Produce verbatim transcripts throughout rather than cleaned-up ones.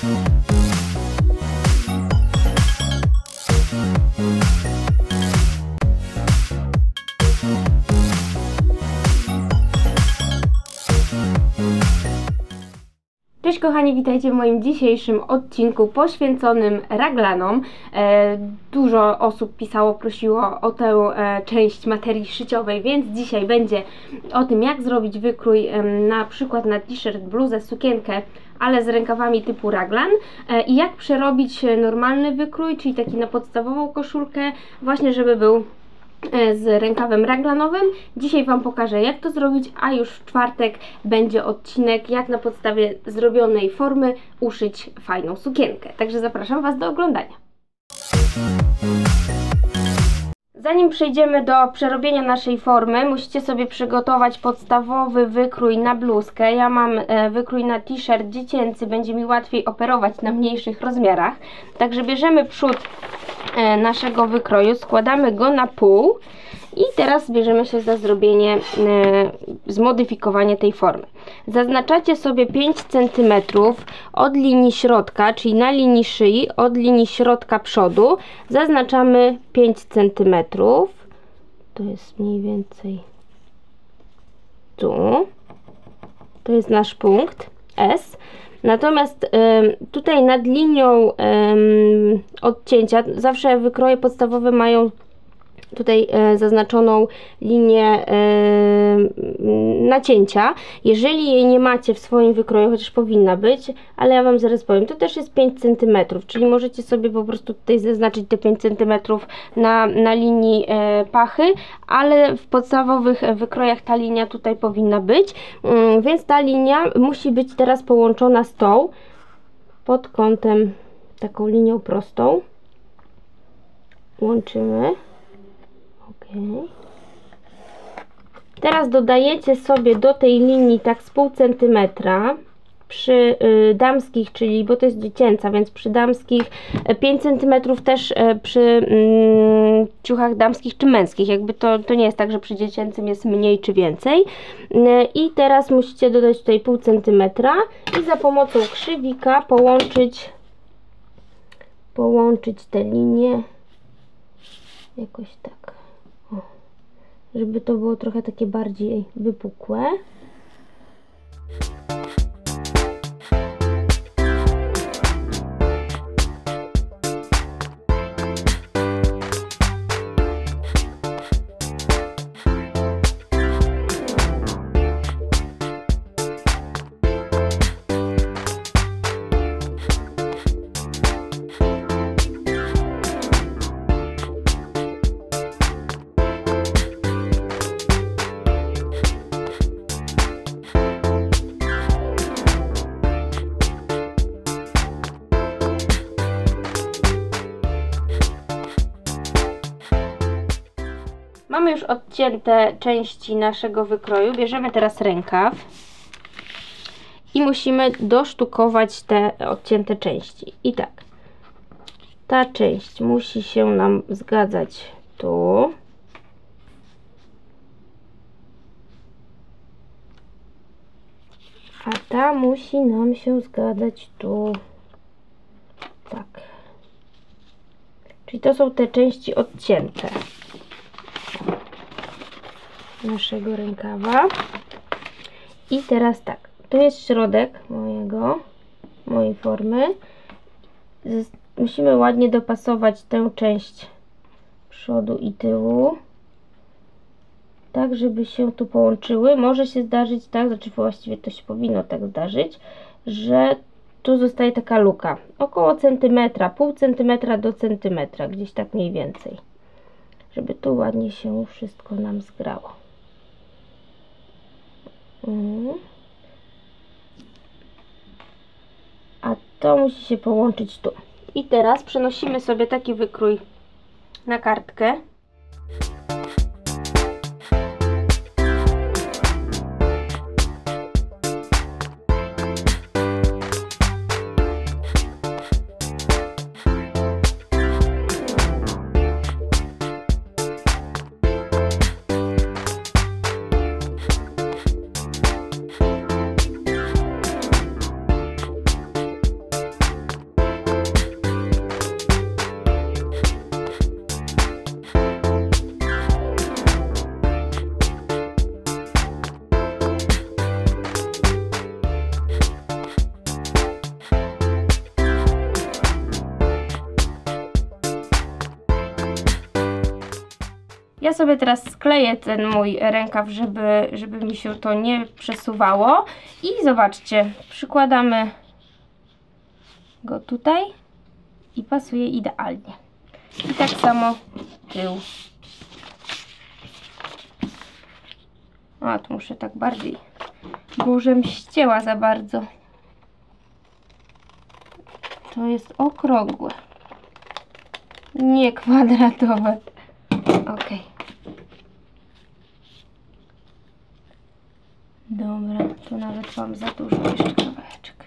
Cześć kochani, witajcie w moim dzisiejszym odcinku poświęconym raglanom. E, dużo osób pisało, prosiło o tę e, część materii szyciowej, więc dzisiaj będzie o tym, jak zrobić wykrój e, na przykład na t-shirt, bluzę, sukienkę, ale z rękawami typu raglan e, i jak przerobić normalny wykrój, czyli taki na podstawową koszulkę, właśnie żeby był z rękawem raglanowym. Dzisiaj Wam pokażę, jak to zrobić, a już w czwartek będzie odcinek, jak na podstawie zrobionej formy uszyć fajną sukienkę. Także zapraszam Was do oglądania. Zanim przejdziemy do przerobienia naszej formy, musicie sobie przygotować podstawowy wykrój na bluzkę. Ja mam wykrój na t-shirt dziecięcy, będzie mi łatwiej operować na mniejszych rozmiarach. Także bierzemy przód naszego wykroju, składamy go na pół i teraz bierzemy się za zrobienie, zmodyfikowanie tej formy. Zaznaczacie sobie pięć centymetrów od linii środka, czyli na linii szyi, od linii środka przodu. Zaznaczamy pięć centymetrów. To jest mniej więcej tu. To jest nasz punkt S. Natomiast y, tutaj nad linią y, odcięcia, zawsze wykroje podstawowe mają tutaj y, zaznaczoną linię y, nacięcia. Jeżeli jej nie macie w swoim wykroju, chociaż powinna być, ale ja Wam zaraz powiem, to też jest pięć centymetrów, czyli możecie sobie po prostu tutaj zaznaczyć te pięć centymetrów na, na linii y, pachy, ale w podstawowych wykrojach ta linia tutaj powinna być, y, więc ta linia musi być teraz połączona z tą pod kątem, taką linią prostą. Łączymy. Okay. Teraz dodajecie sobie do tej linii tak z pół centymetra przy y, damskich, czyli bo to jest dziecięca, więc przy damskich pięć centymetrów, też y, przy y, ciuchach damskich czy męskich, jakby to, to nie jest tak, że przy dziecięcym jest mniej czy więcej. Y, I teraz musicie dodać tutaj pół centymetra i za pomocą krzywika połączyć połączyć te linie jakoś tak, o, żeby to było trochę takie bardziej wypukłe. Mamy już odcięte części naszego wykroju. Bierzemy teraz rękaw i musimy dosztukować te odcięte części. I tak, ta część musi się nam zgadzać tu. A ta musi nam się zgadzać tu. Tak. Czyli to są te części odcięte naszego rękawa. I teraz tak, to jest środek mojego, mojej formy. Musimy ładnie dopasować tę część przodu i tyłu, tak żeby się tu połączyły. Może się zdarzyć tak, znaczy właściwie to się powinno tak zdarzyć, że tu zostaje taka luka, około centymetra, pół centymetra do centymetra, gdzieś tak mniej więcej, żeby tu ładnie się wszystko nam zgrało. A to musi się połączyć tu. I teraz przenosimy sobie taki wykrój na kartkę. Ja sobie teraz skleję ten mój rękaw, żeby, żeby mi się to nie przesuwało. I zobaczcie, przykładamy go tutaj i pasuje idealnie. I tak samo tył. A, tu muszę tak bardziej, bo żem ścięła za bardzo. To jest okrągłe, nie kwadratowe. Ok. Dobra, tu nawet mam za dużo, jeszcze kawałeczek.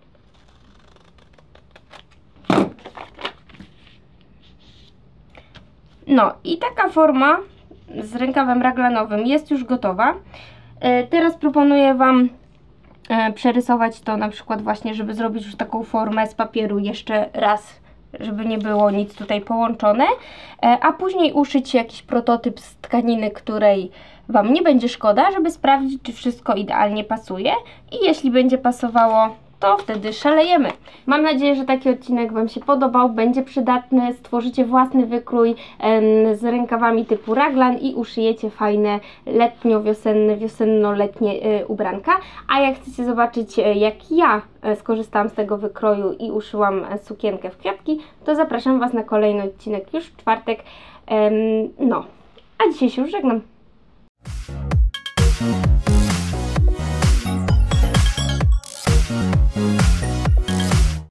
No i taka forma z rękawem raglanowym jest już gotowa. E, teraz proponuję Wam e, przerysować to na przykład właśnie, żeby zrobić już taką formę z papieru jeszcze raz, żeby nie było nic tutaj połączone, e, a później uszyć jakiś prototyp z tkaniny, której Wam nie będzie szkoda, żeby sprawdzić, czy wszystko idealnie pasuje i jeśli będzie pasowało, to wtedy szalejemy. Mam nadzieję, że taki odcinek Wam się podobał, będzie przydatny, stworzycie własny wykrój em, z rękawami typu raglan i uszyjecie fajne letnio-wiosenne, wiosenno-letnie y, ubranka. A jak chcecie zobaczyć, y, jak ja y, skorzystałam z tego wykroju i uszyłam y, sukienkę w kwiatki, to zapraszam Was na kolejny odcinek już w czwartek. Em, no, a dzisiaj się już żegnam.